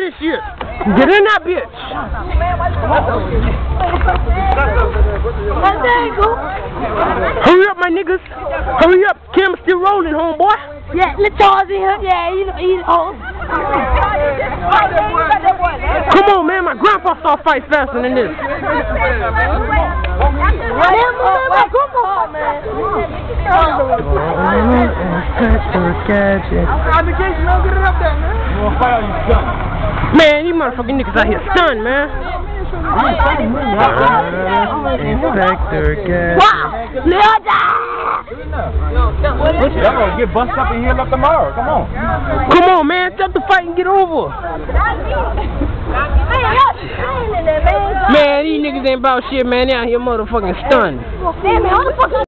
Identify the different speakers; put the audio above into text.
Speaker 1: this shit. Get in that bitch. Hurry up, my niggas. Hurry up. Camera's still rolling, homeboy.
Speaker 2: Yeah, let's charge him. Yeah, you know, he's old.
Speaker 1: Come on, man. My grandpa saw fight faster than this. Man, you motherfucking niggas out here stunned, man.
Speaker 3: Inspector Gadget. Y'all gonna get bust up and heal up tomorrow. Come on.
Speaker 1: Come on, man. Stop the fight and get over. Man, these niggas ain't about shit, man. They out here motherfucking stunned.